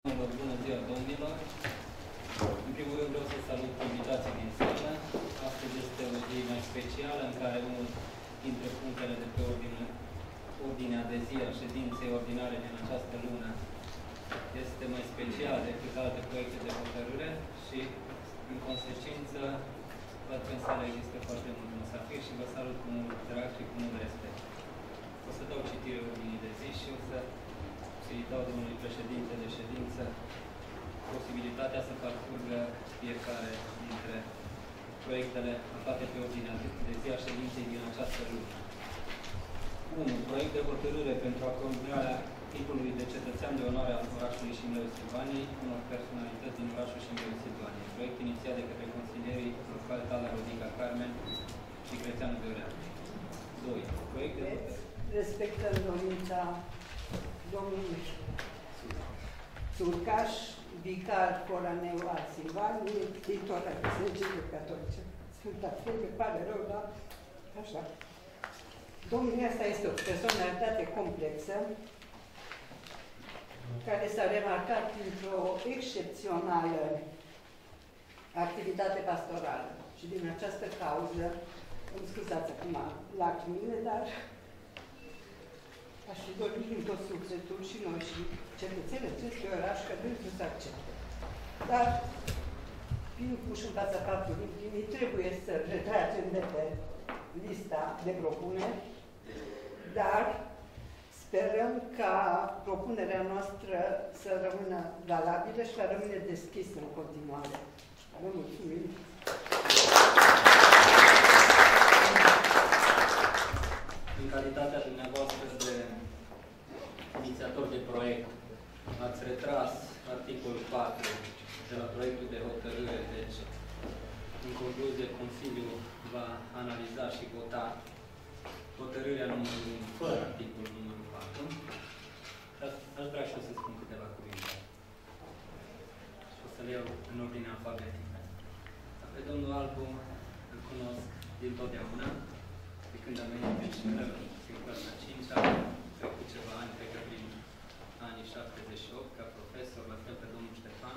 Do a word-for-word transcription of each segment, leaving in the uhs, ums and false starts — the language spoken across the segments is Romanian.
Bună ziua, domnilor! În primul rând vreau să salut invitații din sală. Astăzi este o zi mai specială în care unul dintre punctele de pe ordine, ordinea de zi a ședinței ordinare din această lună este mai special decât alte proiecte de hotărâre și, în consecință, văd că în sală există foarte mult musafir și vă salut cu mult drag și cu mult respect. O să dau citire ordinii de zi și o să să-i dau domnului președinte de ședință posibilitatea să parcurgă fiecare dintre proiectele aflate pe ordinea de zi a ședinței din această lună. unu. Proiect de hotărâre pentru acordarea titlului de cetățean de onoare al orașului Șimleu Silvaniei unor personalități din orașul Șimleu Silvaniei. Proiect inițiat de către consilierii locali Tala Rodica Carmen și Crețeanu Găureanu. doi. Proiect de hotărâre. Respectăm dorința domnului Surcaș, vicar foraneu al Silvaniei, titor al Bisericii Catolice. Sfânta Febe, pare rău, dar așa. Domnul ăsta este o personalitate complexă, care s-a remarcat printr-o excepțională activitate pastorală. Și din această cauză, îmi scuzați acum lacrimile, dar aș fi dorit din tot sufletul și noi și cetățenii acestui oraș că dânsul să accepte. Dar, fiind puși în fața faptului primit, trebuie să retragem de pe lista de propuneri, dar sperăm ca propunerea noastră să rămână valabilă și să rămâne deschisă în continuare. Vă mulțumim! În calitatea dumneavoastră de inițiator de proiect, ați retras articolul patru de la proiectul de hotărâre, deci, în concluzie, Consiliul va analiza și vota hotărârea numărul unu, fără articolul numărul patru. Aș vrea și eu să spun câteva cuvinte. Și o să le iau în ordine alfabetică. Pe domnul Albu îl cunosc din totdeauna, de când am venit în Șimleu, în clasa a cincea, trecut ceva ani, cred că prin anii șaptezeci și opt, ca profesor, la fel pe domnul Ștefan.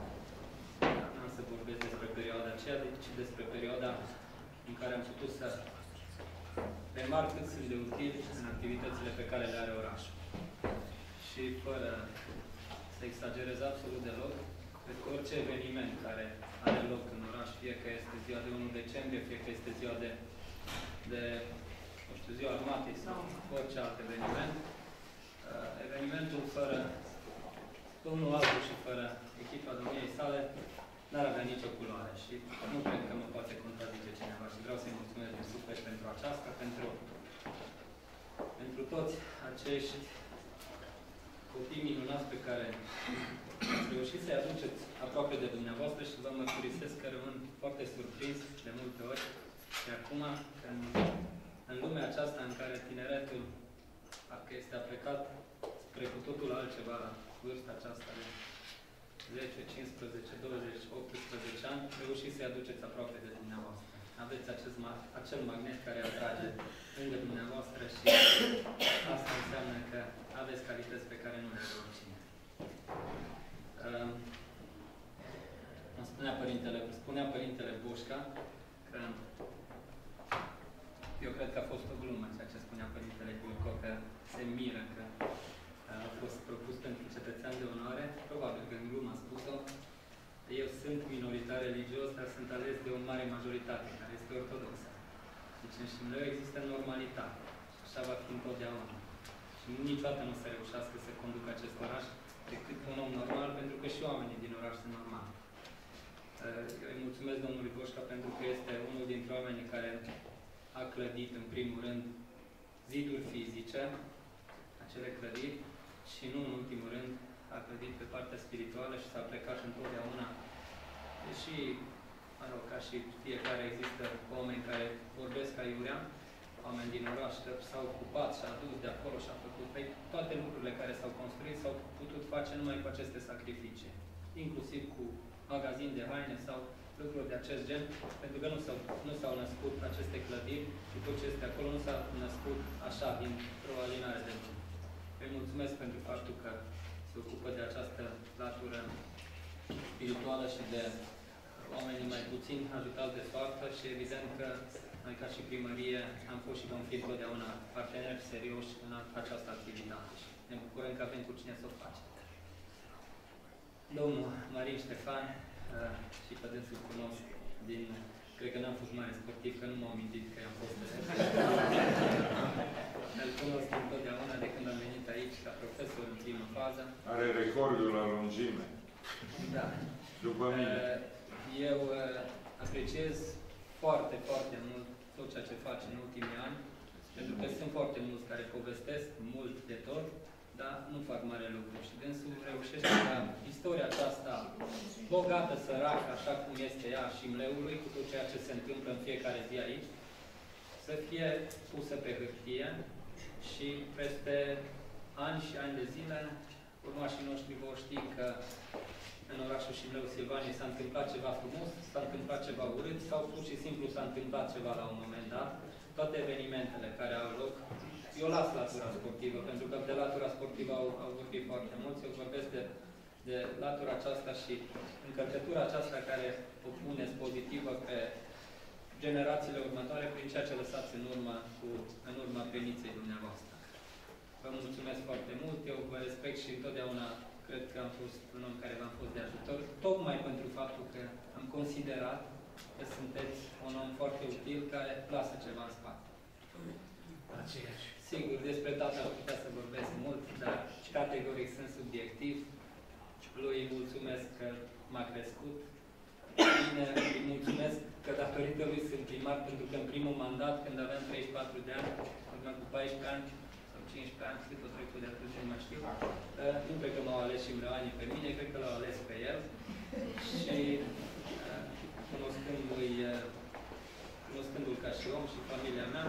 N-am să vorbesc despre perioada aceea, ci despre perioada în care am putut să remarc cât sunt de utili în activitățile pe care le are orașul. Și fără să exagerez absolut deloc, cred că orice eveniment care are loc în oraș, fie că este ziua de unu decembrie, fie că este ziua de, de nu știu, ziua armatei sau orice alt eveniment, uh, evenimentul fără domnul Albu și fără echipa domniei sale n-ar avea nicio culoare și nu cred că mă poate contrazice cineva și vreau să-i mulțumesc din suflet pentru aceasta, pentru, pentru toți acești copii minunați pe care ați reușit să-i aduceți aproape de dumneavoastră și vă mărturisesc că rămân foarte surprins de multe ori. Și acum, în, în lumea aceasta în care tineretul parcă este aplecat spre cu totul altceva la vârsta aceasta de zece, cincisprezece, douăzeci, optsprezece ani, reușiți să-i aduceți aproape de dumneavoastră. Aveți acest, acel magnet care atrage lângă dumneavoastră și asta înseamnă că aveți calități pe care nu le are oricine. Uh, îmi spunea părintele, spunea părintele Boșca că eu cred că a fost o glumă ceea ce spunea părintele Bulco, că se miră că a fost propus pentru cetățean de onoare. Probabil că în glumă a spus-o. Eu sunt minoritar religios, dar sunt ales de o mare majoritate, care este ortodoxă. Deci în Șimleu există normalitate. Și așa va fi întotdeauna. Și niciodată nu o să reușească să conducă acest oraș decât un om normal, pentru că și oamenii din oraș sunt normali. Eu îi mulțumesc domnului Boșca pentru că este unul dintre oamenii care a clădit, în primul rând, ziduri fizice, acele clădiri, și nu în ultimul rând a clădit pe partea spirituală și s-a plecat întotdeauna. Deși, mă rog, ca și fiecare, există oameni care vorbesc aiurea, oameni din oraș s-au ocupat și a dus de acolo și a făcut. Păi, toate lucrurile care s-au construit s-au putut face numai cu aceste sacrificii. Inclusiv cu magazin de haine sau lucruri de acest gen, pentru că nu s-au, nu s-au născut aceste clădiri și tot ce este acolo nu s-a născut așa, dintr-o alinare de lume. Îi mulțumesc pentru faptul că se ocupă de această plată spirituală și de oamenii mai puțin ajutați de soartă și evident că noi ca și primărie am fost și vom fi întotdeauna parteneri serioși în această activitate și ne bucurăm că avem cu cine să o facem. Domnul Marin Ștefan și pe dânsul cunosc din, cred că n-am fost mare sportiv, că nu m-au mintit că am fost îl cunosc întotdeauna de când am venit aici ca profesor în primă fază. Are recordul la lungime. Da. După mine. Eu apreciez foarte, foarte mult tot ceea ce face în ultimii ani, pentru că sunt foarte mulți care povestesc mult de tot, dar nu fac mare lucru. Și dânsul reușește ca istoria aceasta bogată, săracă, așa cum este ea și Mleului, cu tot ceea ce se întâmplă în fiecare zi aici, să fie pusă pe hârtie și peste ani și ani de zile, urmașii noștri vor ști că în orașul Șimleu Silvaniei s-a întâmplat ceva frumos, s-a întâmplat ceva urât sau pur și simplu s-a întâmplat ceva la un moment dat. Toate evenimentele care au loc, eu las latura sportivă, pentru că de latura sportivă au, au vorbit foarte mulți, eu vorbesc de, de latura aceasta și încărcătura aceasta care o puneți pozitivă pe generațiile următoare prin ceea ce lăsați în urmă, cu, în urma pleniței dumneavoastră. Vă mulțumesc foarte mult, eu vă respect și întotdeauna cred că am fost un om care v-am fost de ajutor, tocmai pentru faptul că am considerat că sunteți un om foarte util care lasă ceva în spate. Aceeași. Sigur, despre tata ar putea să vorbesc mult, dar categoric sunt subiectiv. Lui îi mulțumesc că m-a crescut. Bine, îi mulțumesc că datorită lui sunt primar, pentru că în primul mandat, când aveam treizeci și patru de ani, urmă cu paisprezece ani, cincisprezece ani, cât o trecut de atunci, nu mai știu. Uh, nu cred că m-au ales și Mleoanii pe mine, cred că l-au ales pe el. Și uh, cunoscându-i, uh, cunoscându-l ca și om și familia mea,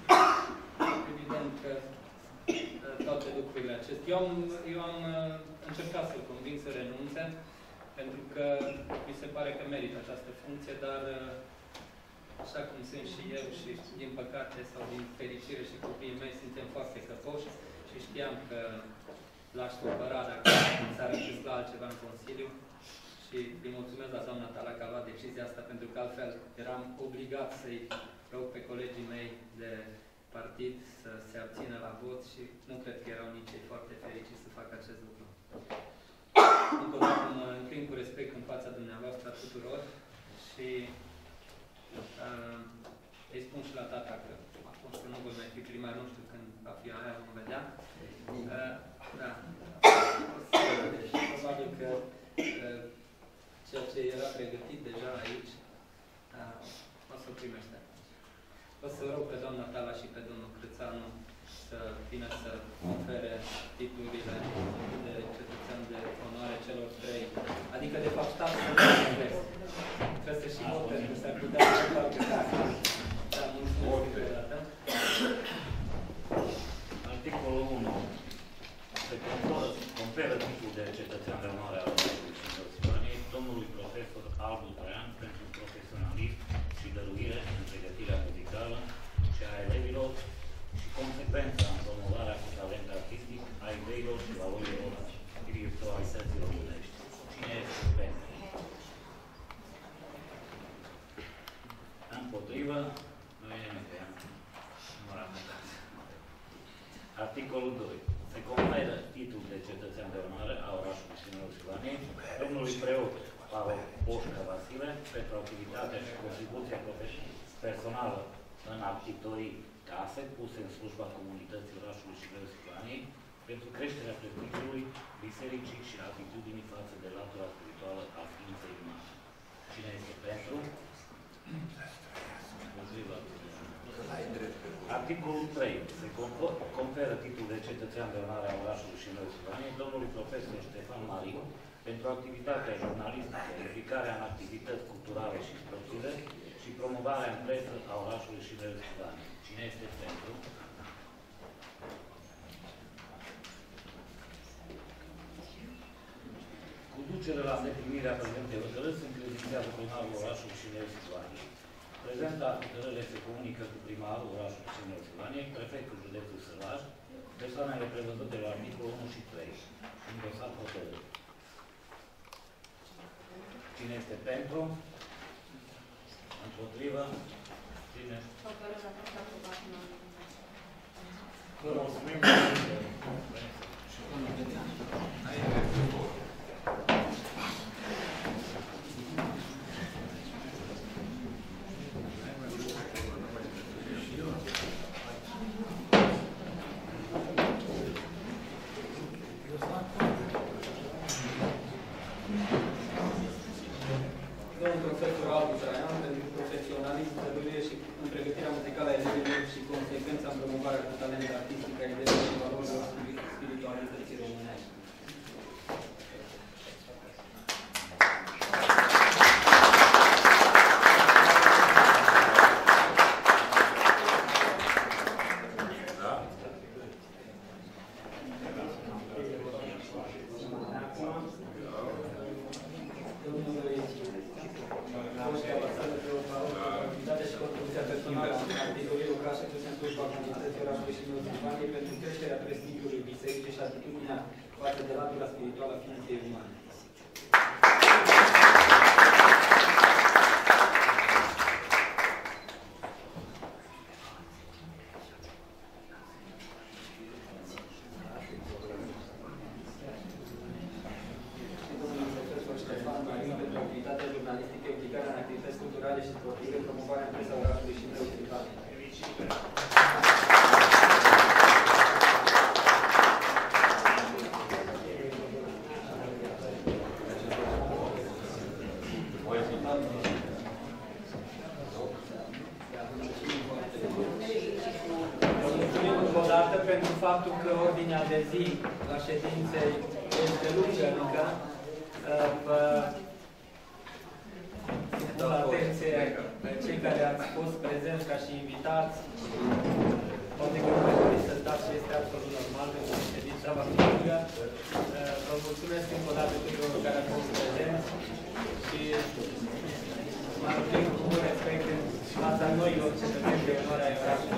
evident că uh, toate lucrurile acestea. Eu am, eu am uh, încercat să-l conving să renunțe, pentru că mi se pare că merită această funcție, dar uh, așa cum sunt și eu și, din păcate sau din fericire și copiii mei, suntem foarte căpoși și știam că l-aș supăra dacă s-ar întâmpla altceva în Consiliu și îi mulțumesc la doamna Tala că a luat decizia asta, pentru că altfel eram obligat să-i rog pe colegii mei de partid să se abțină la vot și nu cred că erau nici ei foarte fericiți să facă acest lucru. Încă o dată mă înclin cu respect în fața dumneavoastră tuturor și Uh, îi spun și la tata că acum că nu voi mai fi primar, nu știu când va fi aia, vom vedea. Uh, da. Probabil că uh, ceea ce era pregătit deja aici, uh, o să o primește. O să rog pe doamna Tala și pe domnul Crățanu să vină să ofere titlurile de cetățean de onoare celor trei. Adică, de fapt, statul să nu invest. Trebuie să și vot, pentru că s-ar putea să facă casă. Da, mulțumesc de dată. Articolul unu. Se conferă titlul de cetățean de onoare al orașului Șimleu Silvaniei domnului profesor Albu Traian pentru profesionalism și dăruire în pregătirea muzicală și a elevilor și consecvența în promovarea cu talent artistic a ideilor și valorilor spiritualității românești. Cine este pentru? Împotrivă, nu e nimic. Nu ramentați. Articolul doi. Se conferă titlul de cetățean de onoare a orașului Șimleu Silvaniei domnului preot Pavel Poșca Vasile pentru activitatea și contribuția personală în aptitorii case puse în slujba comunității orașului Șimleu Silvaniei pentru creșterea prestigiului bisericii și atitudinii față de latura spirituală a ființei umane. Cine este pentru? Articolul trei. Se conferă titlul de cetățean de onoare a orașului Șimleu Silvaniei domnului profesor Ștefan Mariu pentru activitatea jurnalistică, implicarea în activități culturale și sportive și promovarea în presă a orașului Șimleu Silvaniei. Cine este pentru? Cu ducere la îndeplinirea prezentei hotărâri se încredințează primarul orașului Șimleu Silvaniei. Prezenta hotărârile se comunică cu primarul orașului Șimleu Silvaniei, prefectul județul Sălaj, persoanele prevăzute la articolul unu și trei. Îndosat hotărâri. Cine este pentru? Împotrivă? Cine? Hotărârea a fost aprobată în Vă mulțumim. Domnul profesor Albu Traian, pentru profesionalism, tăvălie și în pregătirea muzicală a elevilor și consecvența în promovarea cu talent artistic a ideilor și valorilor spiritualității românești. Pentru creșterea prestigiului bisericii și atitudinea față de latura spirituală a ființei umane. Domnul profesor Ștefan Marin, pentru activitatea jurnalistică, implicarea în activități culturale și sportive, promovarea în presa orașului și mediul privat. Pentru faptul că ordinea de zi la ședințe este lungă încă, vă supun la atenție cei care ați fost prezenți ca și invitați. Poate că nu mai doriți să stați și este absolut normal, pentru că ședința va fi lungă. Vă mulțumesc încă o dată tuturor care ați fost prezenți și mă rog cu respect în fața noilor cetățeni de onoare ai orașului.